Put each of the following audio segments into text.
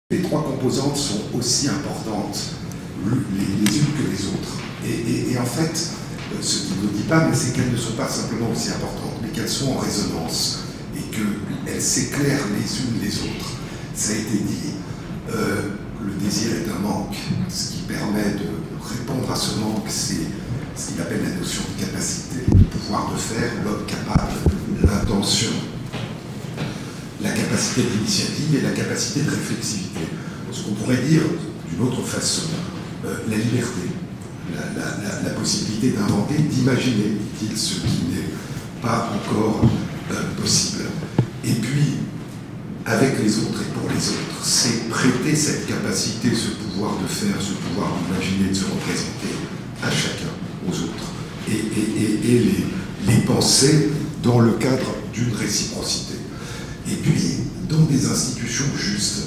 Les trois composantes sont aussi importantes les unes que les autres. Et en fait, ce qu'il ne dit pas, mais c'est qu'elles ne sont pas simplement aussi importantes, mais qu'elles sont en résonance et qu'elles s'éclairent les unes les autres. Ça a été dit, le désir est un manque. Ce qui permet de répondre à ce manque, c'est ce qu'il appelle la notion de capacité, le pouvoir de faire, l'homme capable, l'intention, la capacité d'initiative et la capacité de réflexivité. Ce qu'on pourrait dire d'une autre façon, la liberté, la possibilité d'inventer, d'imaginer, dit-il, ce qui n'est pas encore possible. Et puis, avec les autres et pour les autres, c'est prêter cette capacité, ce pouvoir de faire, ce pouvoir d'imaginer, de se représenter à chacun, aux autres, et les penser dans le cadre d'une réciprocité. Et puis, dans des institutions justes,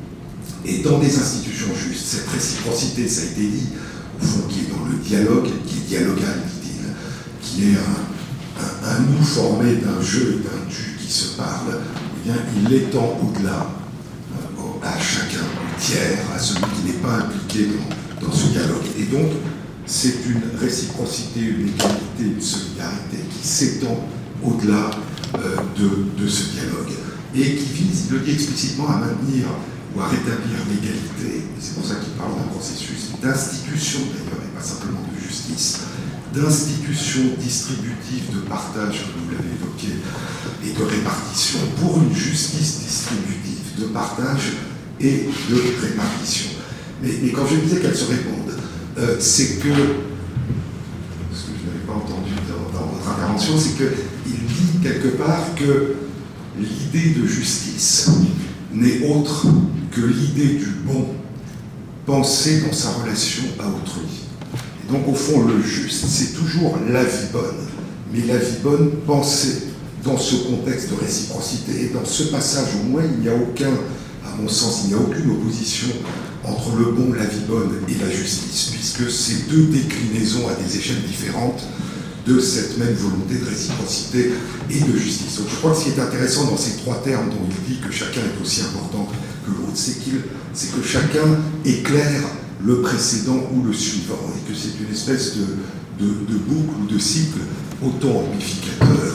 cette réciprocité, ça a été dit, au fond, qui est dans le dialogue, qui est dialogal, dit-il, qui est un nous formé d'un jeu et d'un tu qui se parle, eh bien, il l'étend au-delà, à chacun, au tiers, à celui qui n'est pas impliqué dans ce dialogue. Et donc, c'est une réciprocité, une égalité, une solidarité qui s'étend au-delà de ce dialogue et qui vise, il le dit explicitement, à maintenir ou à rétablir l'égalité. C'est pour ça qu'il parle d'un processus d'institution d'ailleurs, et pas simplement de justice, d'institution distributive de partage, comme vous l'avez évoqué, et de répartition, pour une justice distributive de partage et de répartition. Mais quand je disais qu'elles se répondent, c'est que, ce que je n'avais pas entendu dans votre intervention, c'est qu'il dit quelque part que l'idée de justice n'est autre que l'idée du bon pensé dans sa relation à autrui. Et donc, au fond, le juste, c'est toujours la vie bonne, mais la vie bonne pensée dans ce contexte de réciprocité. Et dans ce passage, au moins, il n'y a aucun, à mon sens, il n'y a aucune opposition entre le bon, la vie bonne et la justice, puisque c'est deux déclinaisons à des échelles différentes de cette même volonté de réciprocité et de justice. Donc je crois que ce qui est intéressant dans ces trois termes dont il dit que chacun est aussi important que l'autre, c'est que chacun éclaire le précédent ou le suivant, et que c'est une espèce de boucle ou de cycle auto-amplificateur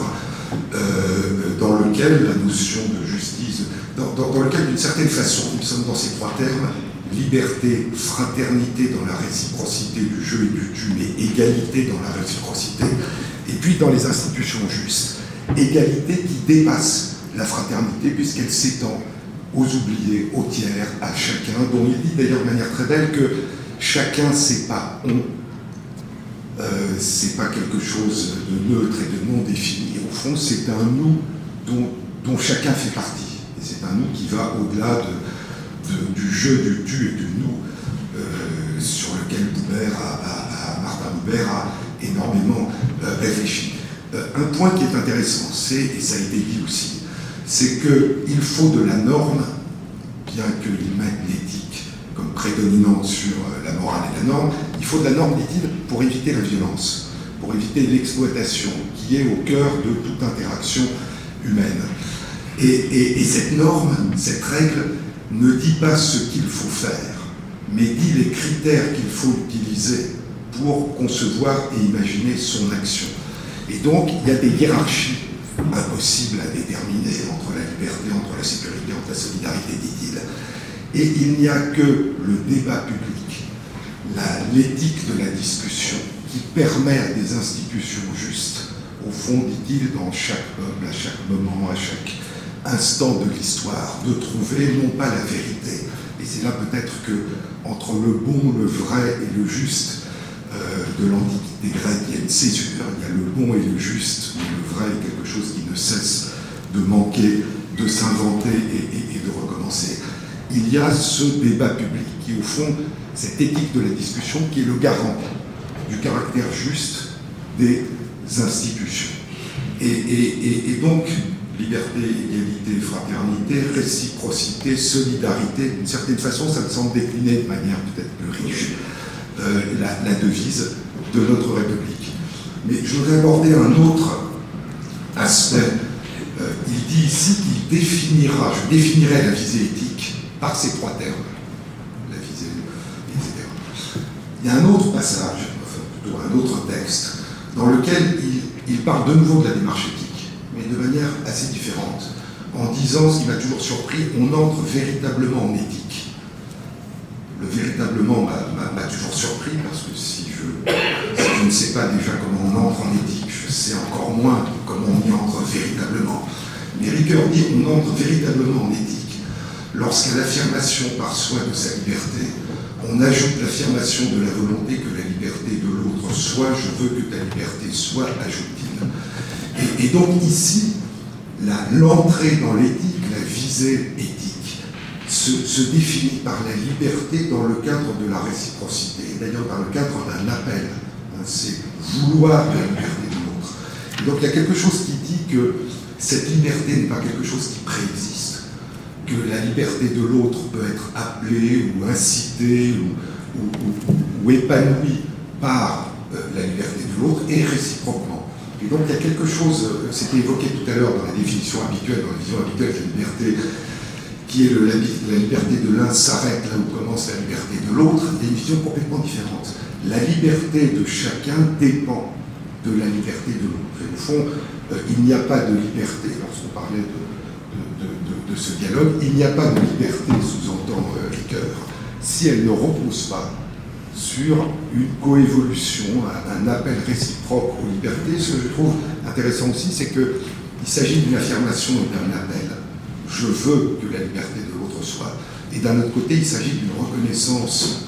dans lequel la notion de justice, dans lequel d'une certaine façon, nous sommes dans ces trois termes, liberté, fraternité dans la réciprocité du jeu et du tu, mais égalité dans la réciprocité, et puis dans les institutions justes, égalité qui dépasse la fraternité puisqu'elle s'étend aux oubliés, aux tiers, à chacun, dont il dit d'ailleurs de manière très belle que chacun, c'est pas on, c'est pas quelque chose de neutre et de non défini. Au fond, c'est un nous dont chacun fait partie, et c'est un nous qui va au-delà du jeu, du tu et du nous, sur lequel Martin Buber a énormément réfléchi. Un point qui est intéressant, et ça a été dit aussi, c'est qu'il faut de la norme, bien qu'il mette l'éthique comme prédominante sur la morale et la norme, il faut de la norme, dit-il, pour éviter la violence, pour éviter l'exploitation, qui est au cœur de toute interaction humaine. Et cette norme, cette règle, ne dit pas ce qu'il faut faire, mais dit les critères qu'il faut utiliser pour concevoir et imaginer son action. Et donc, il y a des hiérarchies impossibles à déterminer entre la liberté, entre la sécurité, entre la solidarité, dit-il. Et il n'y a que le débat public, l'éthique de la discussion, qui permet à des institutions justes, au fond, dit-il, dans chaque peuple, à chaque moment, à chaque instant de l'histoire, de trouver non pas la vérité, et c'est là peut-être que entre le bon, le vrai et le juste de l'Antiquité grecque, il y a une césure, il y a le bon et le juste, mais le vrai est quelque chose qui ne cesse de manquer, de s'inventer et de recommencer. Il y a ce débat public qui, au fond, cette éthique de la discussion qui est le garant du caractère juste des institutions. Et donc, liberté, égalité, fraternité, réciprocité, solidarité, d'une certaine façon, ça me semble décliner de manière peut-être plus riche la devise de notre République. Mais je voudrais aborder un autre aspect. Il dit ici qu'il je définirai la visée éthique par ces trois termes, la visée, etc. Il y a un autre passage, enfin plutôt un autre texte, dans lequel il parle de nouveau de la démarche éthique, mais de manière assez différente, en disant, ce qui m'a toujours surpris, on entre véritablement en éthique. Le véritablement m'a toujours surpris, parce que si je ne sais pas déjà comment on entre en éthique, je sais encore moins comment on y entre véritablement. Mais Ricoeur dit on entre véritablement en éthique lorsqu'à l'affirmation par soi de sa liberté, on ajoute l'affirmation de la volonté que la liberté de l'autre soit, je veux que ta liberté soit, ajoute-t-il. Et donc ici, l'entrée dans l'éthique, la visée éthique, se définit par la liberté dans le cadre de la réciprocité, d'ailleurs dans le cadre d'un appel, c'est vouloir la liberté de l'autre. Donc il y a quelque chose qui dit que cette liberté n'est pas quelque chose qui préexiste, que la liberté de l'autre peut être appelée ou incitée ou épanouie par la liberté de l'autre et réciproquement. Et donc il y a quelque chose, c'était évoqué tout à l'heure dans la définition habituelle, dans la vision habituelle de la liberté, qui est la liberté de l'un s'arrête là où commence la liberté de l'autre, il y a une vision complètement différente. La liberté de chacun dépend de la liberté de l'autre. Et au fond, il n'y a pas de liberté, lorsqu'on parlait de ce dialogue, il n'y a pas de liberté, sous-entend Ricoeur, si elle ne repose pas sur une coévolution, un appel réciproque aux libertés. Ce que je trouve intéressant aussi, c'est qu'il s'agit d'une affirmation et d'un appel. Je veux que la liberté de l'autre soit. Et d'un autre côté, il s'agit d'une reconnaissance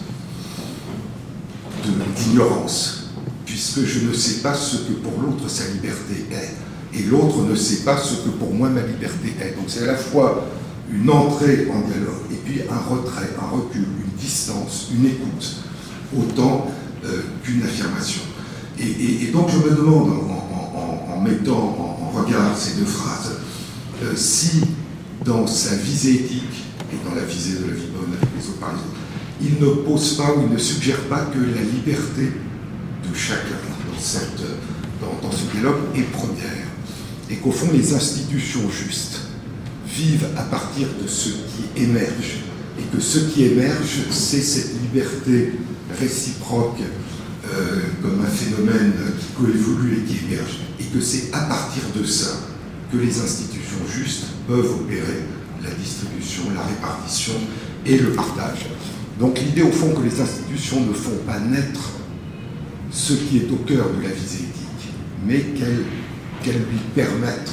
d'ignorance, puisque je ne sais pas ce que pour l'autre sa liberté est, et l'autre ne sait pas ce que pour moi ma liberté est. Donc c'est à la fois une entrée en dialogue, et puis un retrait, un recul, une distance, une écoute, autant qu'une affirmation. Et donc je me demande, en mettant en regard ces deux phrases, si dans sa visée éthique et dans la visée de la vie bonne avec les autres par les autres, il ne pose pas ou il ne suggère pas que la liberté de chacun dans ce dialogue est première, et qu'au fond les institutions justes vivent à partir de ce qui émerge, et que ce qui émerge, c'est cette liberté réciproque comme un phénomène qui coévolue et qui émerge, et que c'est à partir de ça que les institutions justes peuvent opérer la distribution, la répartition et le partage. Donc l'idée au fond que les institutions ne font pas naître ce qui est au cœur de la visée éthique, mais qu'elles lui permettent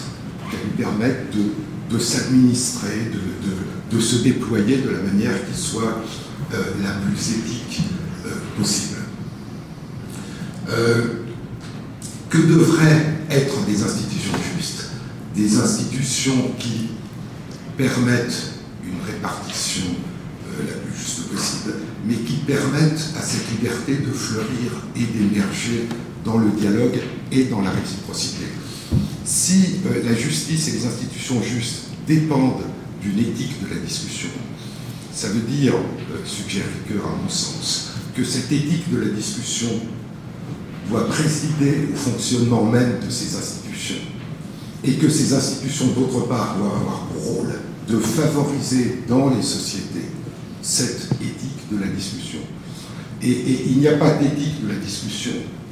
de s'administrer, de se déployer de la manière qui soit la plus éthique possible. Que devraient être des institutions justes? Des institutions qui permettent une répartition la plus juste possible, mais qui permettent à cette liberté de fleurir et d'émerger dans le dialogue et dans la réciprocité. Si la justice et les institutions justes dépendent d'une éthique de la discussion, ça veut dire, suggère Ricoeur à mon sens, que cette éthique de la discussion doit présider au fonctionnement même de ces institutions, et que ces institutions, d'autre part, doivent avoir pour rôle de favoriser dans les sociétés cette éthique de la discussion. Et il n'y a pas d'éthique de la discussion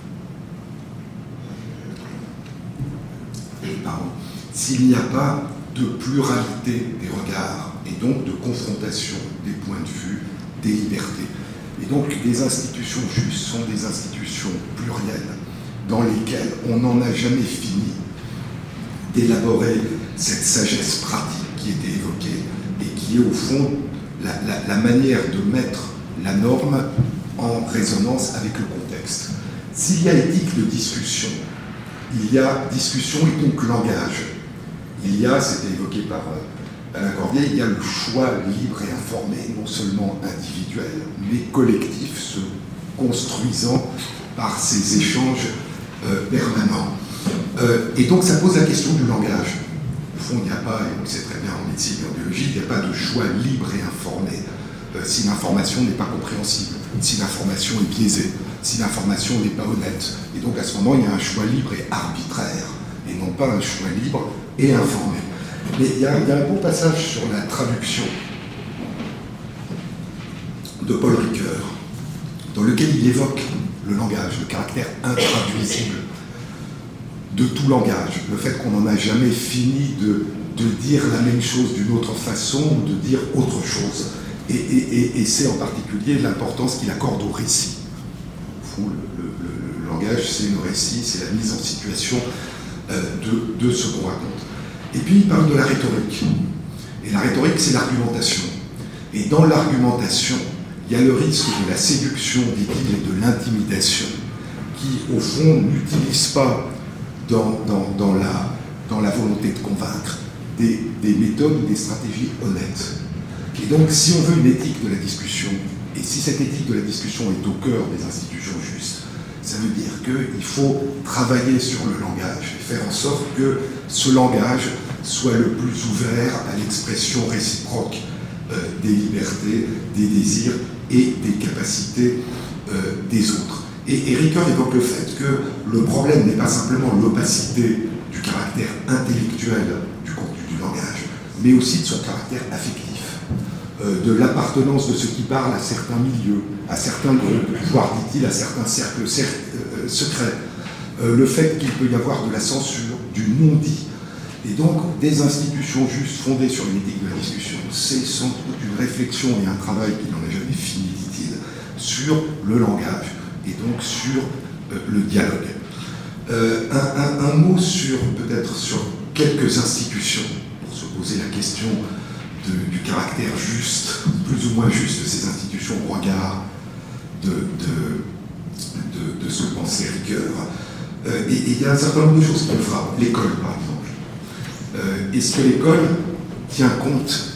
s'il n'y a pas de pluralité des regards, et donc de confrontation des points de vue, des libertés. Et donc les institutions justes sont des institutions plurielles dans lesquelles on n'en a jamais fini d'élaborer cette sagesse pratique qui était évoquée et qui est au fond la manière de mettre la norme en résonance avec le contexte. S'il y a éthique de discussion, il y a discussion et donc langage. Il y a, c'était évoqué par Alain Cordier, il y a le choix libre et informé, non seulement individuel, mais collectif, se construisant par ces échanges permanents. Et donc ça pose la question du langage. Au fond, il n'y a pas, et on le sait très bien en médecine et en biologie, il n'y a pas de choix libre et informé si l'information n'est pas compréhensible, si l'information est biaisée, si l'information n'est pas honnête. Et donc à ce moment, il y a un choix libre et arbitraire, et non pas un choix libre et informé. Mais il y a un beau passage sur la traduction de Paul Ricoeur, dans lequel il évoque le langage, le caractère intraduisible de tout langage, le fait qu'on n'en a jamais fini de dire la même chose d'une autre façon ou de dire autre chose. Et c'est en particulier l'importance qu'il accorde au récit. Au fond, le langage, c'est le récit, c'est la mise en situation de ce qu'on raconte. Et puis il parle de la rhétorique. Et la rhétorique, c'est l'argumentation. Et dans l'argumentation, il y a le risque de la séduction, dit-il, et de l'intimidation, qui, au fond, n'utilisent pas dans la volonté de convaincre des méthodes ou des stratégies honnêtes. Et donc, si on veut une éthique de la discussion, et si cette éthique de la discussion est au cœur des institutions justes, ça veut dire qu'il faut travailler sur le langage et faire en sorte que ce langage soit le plus ouvert à l'expression réciproque des libertés, des désirs et des capacités des autres. Et Ricoeur évoque le fait que le problème n'est pas simplement l'opacité du caractère intellectuel du contenu du langage, mais aussi de son caractère affectif, de l'appartenance de ceux qui parlent à certains milieux, à certains groupes, voire, dit-il, à certains cercles secrets, le fait qu'il peut y avoir de la censure, du non-dit. Et donc, des institutions justes fondées sur une éthique de la discussion, c'est sans doute une réflexion et un travail qui n'en est jamais fini, dit-il, sur le langage et donc sur le dialogue. Un mot sur, peut-être, sur quelques institutions, pour se poser la question du caractère juste, plus ou moins juste de ces institutions au regard de ce que pensait Ricoeur. Et il y a un certain nombre de choses qui me frappent. L'école, par exemple. Est-ce que l'école tient compte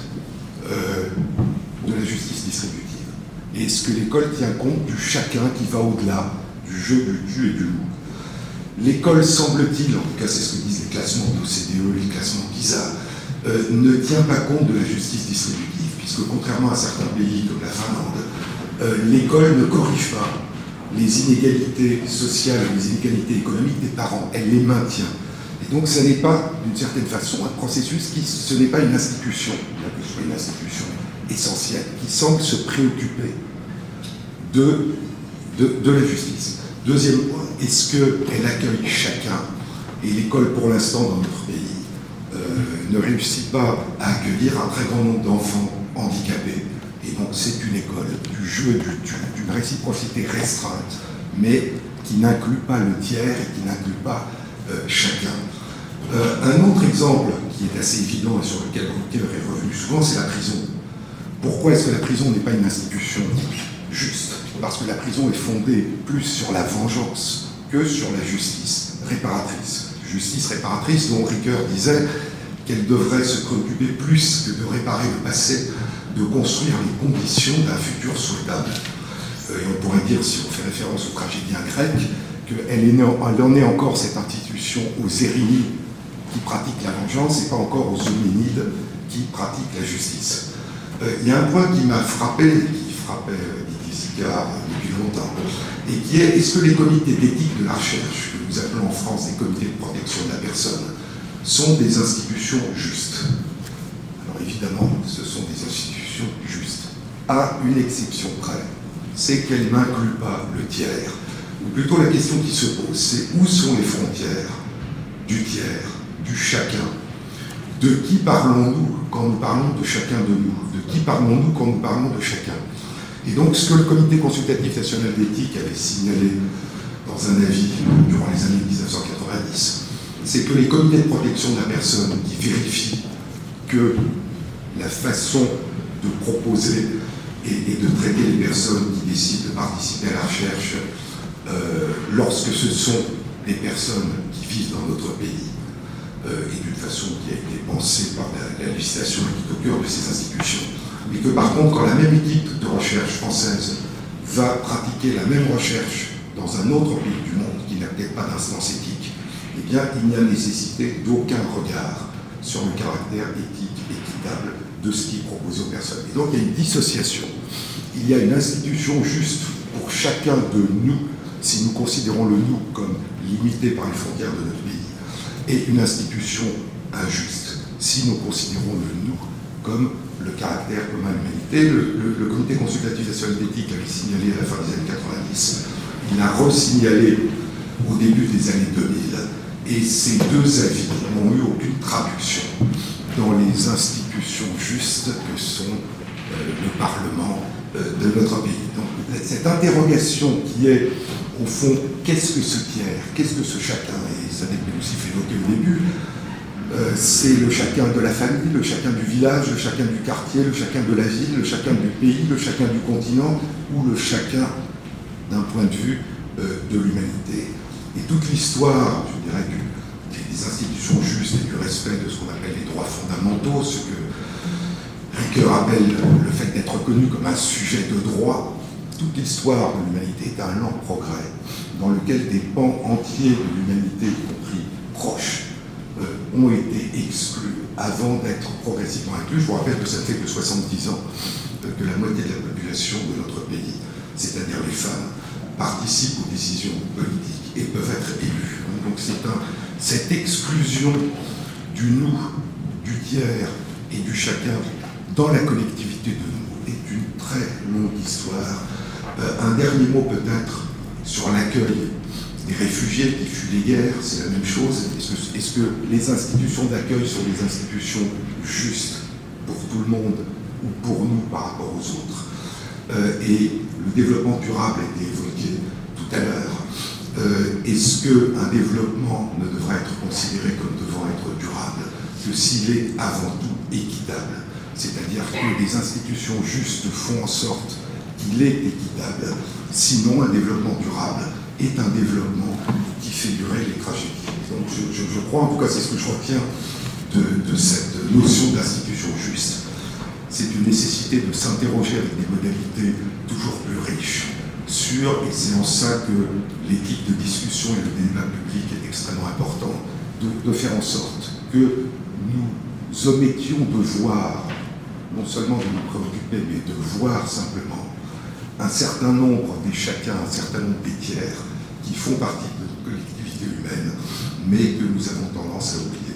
de la justice distributive? Est-ce que l'école tient compte du chacun qui va au-delà du jeu, du tu et du nous? L'école, semble-t-il, en tout cas c'est ce que disent les classements de l'OCDE, les classements PISA, ne tient pas compte de la justice distributive, puisque contrairement à certains pays comme la Finlande, l'école ne corrige pas les inégalités sociales et les inégalités économiques des parents, elle les maintient. Et donc ce n'est pas, d'une certaine façon, un processus ce n'est pas une institution, bien que ce soit une institution essentielle, qui semble se préoccuper de la justice. Deuxième point, est-ce qu'elle accueille chacun? Et l'école, pour l'instant, dans notre pays, ne réussit pas à accueillir un très grand nombre d'enfants handicapés. Et donc c'est une école du jeu, d'une réciprocité restreinte, mais qui n'inclut pas le tiers et qui n'inclut pas chacun. Un autre exemple qui est assez évident et sur lequel Ricoeur est revenu souvent, c'est la prison. Pourquoi est-ce que la prison n'est pas une institution juste? Parce que la prison est fondée plus sur la vengeance que sur la justice réparatrice. Justice réparatrice dont Ricoeur disait qu'elle devrait se préoccuper plus que de réparer le passé, de construire les conditions d'un futur souhaitable. Et on pourrait dire, si on fait référence aux tragédiens grecs, qu'elle en est encore cette institution aux Érinies qui pratiquent la vengeance et pas encore aux Euménides qui pratiquent la justice. Il y a un point qui m'a frappé, qui frappait Didier Sicard depuis longtemps, et qui est: est-ce que les comités d'éthique de la recherche, que nous appelons en France des comités de protection de la personne, sont des institutions justes? Alors évidemment, ce sont des institutions justes, à une exception près, c'est qu'elles n'incluent pas le tiers. Ou plutôt la question qui se pose, c'est où sont les frontières du tiers, du chacun? De qui parlons-nous quand nous parlons de chacun de nous? De qui parlons-nous quand nous parlons de chacun? Et donc ce que le Comité consultatif national d'éthique avait signalé dans un avis durant les années 1990, c'est que les comités de protection de la personne qui vérifient que la façon de proposer et de traiter les personnes qui décident de participer à la recherche, lorsque ce sont des personnes qui vivent dans notre pays, et d'une façon qui a été pensée par la législation et qui est au cœur de ces institutions, mais que par contre, quand la même équipe de recherche française va pratiquer la même recherche dans un autre pays du monde qui n'a peut-être pas d'instance éthique, eh bien, il n'y a nécessité d'aucun regard sur le caractère éthique équitable de ce qui est proposé aux personnes. Et donc, il y a une dissociation. Il y a une institution juste pour chacun de nous, si nous considérons le nous comme limité par les frontières de notre pays, et une institution injuste, si nous considérons le nous comme le caractère commun à l'humanité. Le Comité consultatif national d'éthique l'avait signalé à la fin des années 90, il l'a re-signalé au début des années 2000, et ces deux avis n'ont eu aucune traduction dans les institutions justes que sont le Parlement de notre pays. Donc cette interrogation qui est, au fond, qu'est-ce que ce tiers, qu'est-ce que ce chacun, et ça n'est aussi fait évoquer au début, c'est le chacun de la famille, le chacun du village, le chacun du quartier, le chacun de la ville, le chacun du pays, le chacun du continent, ou le chacun d'un point de vue de l'humanité. Et toute l'histoire, je dirais, des institutions justes et du respect de ce qu'on appelle les droits fondamentaux, ce que Ricoeur appelle le fait d'être reconnu comme un sujet de droit, toute l'histoire de l'humanité est un lent progrès dans lequel des pans entiers de l'humanité, y compris proches, ont été exclus avant d'être progressivement inclus. Je vous rappelle que ça ne fait que 70 ans que la moitié de la population de notre pays, c'est-à-dire les femmes, participent aux décisions politiques et peuvent être élus. Donc cette exclusion du nous, du tiers et du chacun dans la collectivité de nous est une très longue histoire. Un dernier mot peut-être sur l'accueil des réfugiés qui fuient les guerres, c'est la même chose. Est-ce que les institutions d'accueil sont des institutions justes pour tout le monde ou pour nous par rapport aux autres? Et le développement durable a été évoqué tout à l'heure. Est-ce qu'un développement ne devrait être considéré comme devant être durable que s'il est avant tout équitable? C'est-à-dire que les institutions justes font en sorte qu'il est équitable, sinon un développement durable est un développement qui fait durer les tragédies. Donc je crois, en tout cas c'est ce que je retiens de cette notion d'institution juste, c'est une nécessité de s'interroger avec des modalités toujours plus riches sur, et c'est en ça que l'éthique de discussion et le débat public est extrêmement important, de faire en sorte que nous omettions de voir, non seulement de nous préoccuper, mais de voir simplement un certain nombre des chacun, un certain nombre des tiers qui font partie de notre collectivité humaine, mais que nous avons tendance à oublier.